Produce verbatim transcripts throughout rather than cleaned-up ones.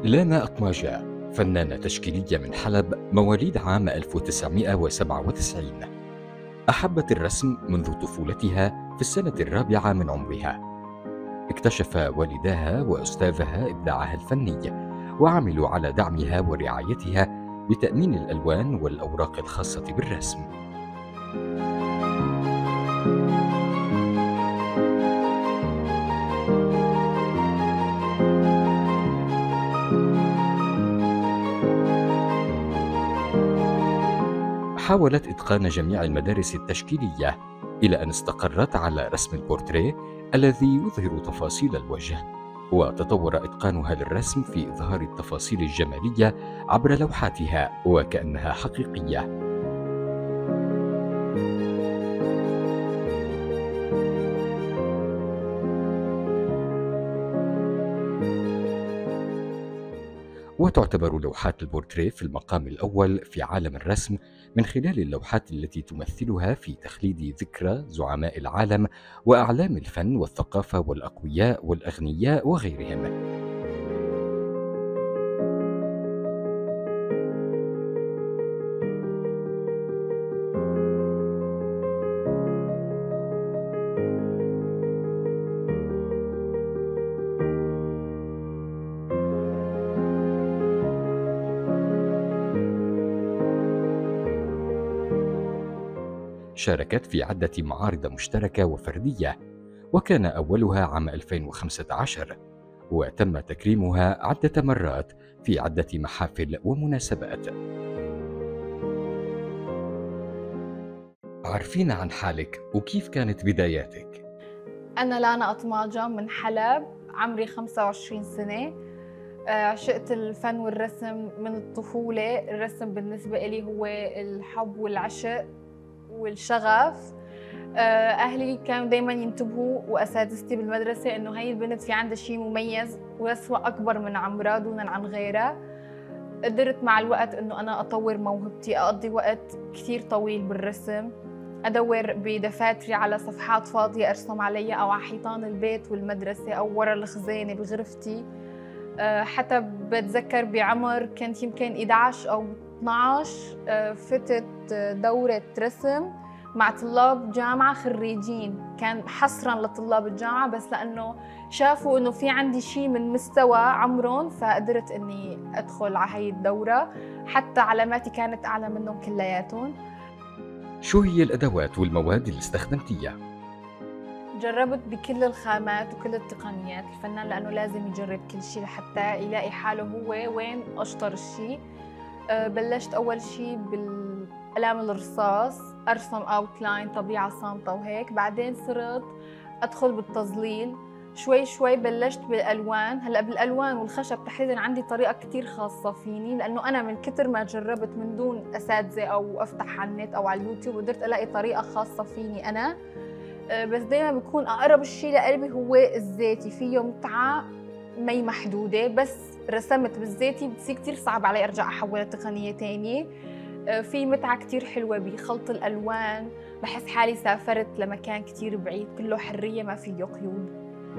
لانا أطماجة فنانة تشكيلية من حلب مواليد عام ألف وتسعمائة وسبعة وتسعين. أحبت الرسم منذ طفولتها في السنة الرابعة من عمرها. اكتشف والداها وأستاذها إبداعها الفني، وعملوا على دعمها ورعايتها بتأمين الألوان والأوراق الخاصة بالرسم. حاولت إتقان جميع المدارس التشكيلية إلى أن استقرت على رسم البورتريه الذي يظهر تفاصيل الوجه، وتطور إتقانها للرسم في إظهار التفاصيل الجمالية عبر لوحاتها وكأنها حقيقية. وتعتبر لوحات البورتريه في المقام الأول في عالم الرسم من خلال اللوحات التي تمثلها في تخليد ذكرى زعماء العالم وأعلام الفن والثقافة والأقوياء والأغنياء وغيرهم. شاركت في عدة معارض مشتركة وفردية، وكان أولها عام ألفين وخمسة عشر، وتم تكريمها عدة مرات في عدة محافل ومناسبات. عرفينا عن حالك وكيف كانت بداياتك؟ أنا لانا أطماجة من حلب، عمري خمسة وعشرين سنة. آه، عشقت الفن والرسم من الطفولة. الرسم بالنسبة إلي هو الحب والعشق والشغف. آه، أهلي كانوا دايماً ينتبهوا وأساتذتي بالمدرسة إنه هاي البنت في عندها شيء مميز ويسوى أكبر من عمرها دونا عن غيرها. قدرت مع الوقت إنه أنا أطور موهبتي، أقضي وقت كثير طويل بالرسم، أدور بدفاتري على صفحات فاضية أرسم عليها أو على حيطان البيت والمدرسة أو ورا الخزانة بغرفتي. آه، حتى بتذكر بعمر كنت يمكن إحدى عشر أو اثني عشر آه، فتت دورة رسم مع طلاب جامعة خريجين، كان حصراً لطلاب الجامعة بس لأنه شافوا إنه في عندي شيء من مستوى عمرهم فقدرت إني أدخل على هاي الدورة، حتى علاماتي كانت أعلى منهم كلياتهم. شو هي الأدوات والمواد اللي استخدمتيها؟ جربت بكل الخامات وكل التقنيات. الفنان لأنه لازم يجرب كل شيء لحتى يلاقي حاله هو وين أشطر الشيء. أه بلشت أول شيء بالقلم الرصاص، أرسم أوتلاين طبيعة صامتة وهيك، بعدين صرت أدخل بالتظليل. شوي شوي بلشت بالألوان. هلأ بالألوان والخشب تحديداً عندي طريقة كتير خاصة فيني، لأنه أنا من كتر ما جربت من دون أساتذة أو أفتح على النت أو على اليوتيوب قدرت ألاقي طريقة خاصة فيني أنا. بس دايما بيكون اقرب الشيء لقلبي هو الزيتي، فيه متعه مي محدوده، بس رسمت بالزيتي بتصير كثير صعب علي ارجع احولها تقنيه ثانيه. في متعه كثير حلوه بخلط الالوان، بحس حالي سافرت لمكان كثير بعيد كله حريه ما فيه قيود.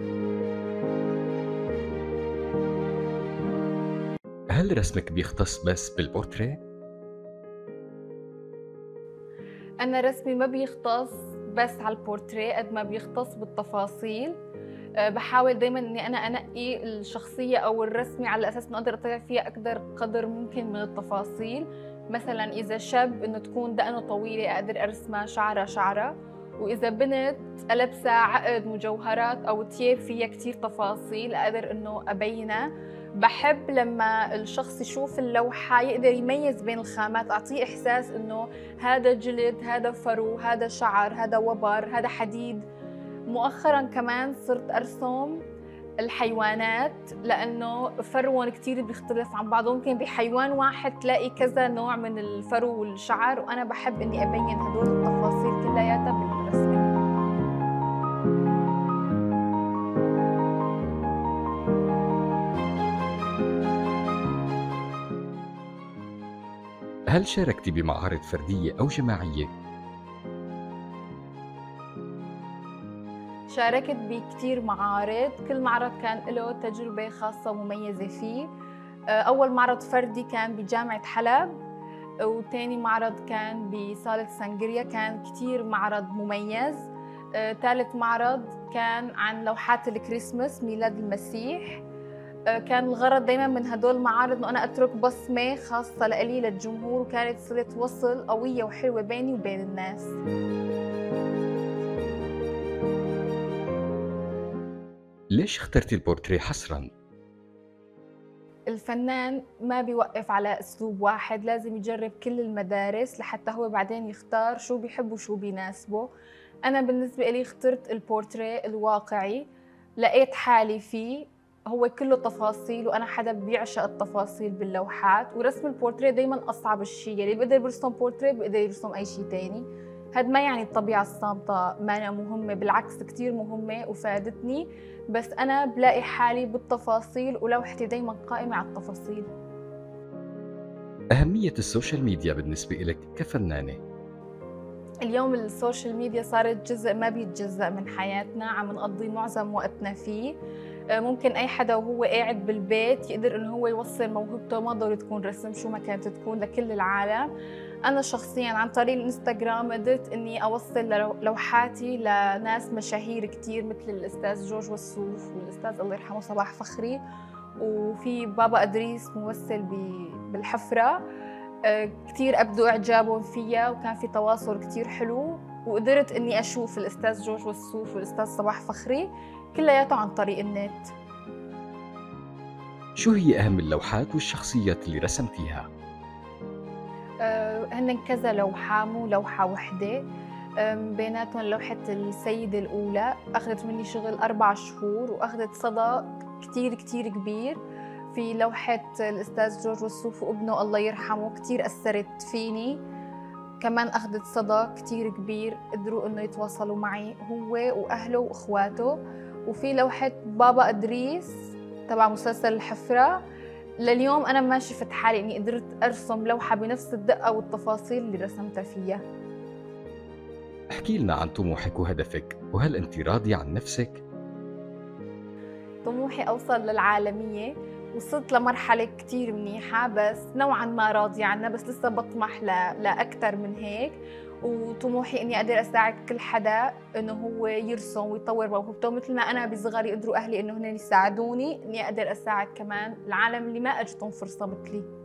هل رسمك بيختص بس بالبورتريه؟ انا رسمي ما بيختص بس على البورتريه قد ما بيختص بالتفاصيل. أه بحاول دايما اني انا انقي الشخصيه او الرسمه على اساس انه اقدر اطلع فيها اقدر قدر ممكن من التفاصيل. مثلا اذا شاب انه تكون دقنه طويله اقدر ارسمها شعرها شعرها، واذا بنت لابسه عقد مجوهرات او تياب فيها كثير تفاصيل اقدر انه ابينها. بحب لما الشخص يشوف اللوحه يقدر يميز بين الخامات، اعطيه احساس انه هذا جلد، هذا فرو، هذا شعر، هذا وبر، هذا حديد. مؤخراً كمان صرت أرسم الحيوانات لأنه فرون كتير بيختلف عن بعضه، ممكن بحيوان واحد تلاقي كذا نوع من الفرو والشعر، وأنا بحب إني أبين هدول التفاصيل كلياتها بالرسمة. هل شاركتي بمعارض فردية أو جماعية؟ شاركت بكتير معارض، كل معرض كان له تجربة خاصة ومميزة فيه. أول معرض فردي كان بجامعة حلب، وتاني معرض كان بصالة سانجريا، كان كتير معرض مميز. ثالث معرض كان عن لوحات الكريسماس ميلاد المسيح. كان الغرض دايما من هدول المعارض انه انا اترك بصمه خاصه لإلي للجمهور، وكانت صله وصل قويه وحلوه بيني وبين الناس. ليش اخترتي البورتريه حصراً؟ الفنان ما بيوقف على اسلوب واحد، لازم يجرب كل المدارس لحتى هو بعدين يختار شو بيحب وشو بيناسبه. انا بالنسبه لي اخترت البورتريه الواقعي، لقيت حالي فيه، هو كله تفاصيل وانا حدا بيعشق التفاصيل باللوحات. ورسم البورتريه دايما اصعب الشيء، اللي بيقدر يرسم بورتريه بيقدر يرسم اي شيء تاني. هاد ما يعني الطبيعه الصامته ما مهمه، بالعكس كتير مهمه وفادتني، بس أنا بلاقي حالي بالتفاصيل ولوحتي دايماً قائمة على التفاصيل. أهمية السوشيال ميديا بالنسبة لك كفنانة؟ اليوم السوشيال ميديا صارت جزء ما بيتجزأ من حياتنا، عم نقضي معظم وقتنا فيه. ممكن أي حدا وهو قاعد بالبيت يقدر إنه هو يوصل موهبته، ما ضروري تكون رسم، شو ما كانت تكون، لكل العالم. أنا شخصياً عن طريق الإنستغرام قدرت إني أوصل لوحاتي لناس مشاهير كتير، مثل الأستاذ جورج وسوف والأستاذ الله يرحمه صباح فخري، وفي بابا أدريس ممثل بالحفرة. كتير أبدوا إعجابهم فيها وكان في تواصل كتير حلو، وقدرت إني أشوف الأستاذ جورج وسوف والأستاذ صباح فخري كلياته عن طريق النت. شو هي أهم اللوحات والشخصيات اللي رسمتيها؟ أه هن كذا لوحة، مو لوحة وحدة. بيناتهم لوحة السيدة الأولى أخذت مني شغل أربع شهور وأخذت صدى كتير كتير كبير. في لوحة الأستاذ جورج وسوف وابنه الله يرحمه كتير أثرت فيني، كمان أخذت صدى كتير كبير، قدروا إنه يتواصلوا معي هو وأهله وإخواته. وفي لوحة بابا أدريس تبع مسلسل الحفرة، لليوم أنا ما شفت حالي إني قدرت أرسم لوحة بنفس الدقة والتفاصيل اللي رسمتها فيها. احكي لنا عن طموحك وهدفك، وهل أنت راضية عن نفسك؟ طموحي أوصل للعالمية، وصلت لمرحلة كتير منيحة، بس نوعاً ما راضية عنها، بس لسه بطمح لأكتر من هيك. وطموحي إني أقدر أساعد كل حدا إنه هو يرسم ويطور موهبته، مثل ما أنا بصغري قدروا أهلي إنه هن يساعدوني، إني أقدر أساعد كمان العالم اللي ما أجتهم فرصة مثلي.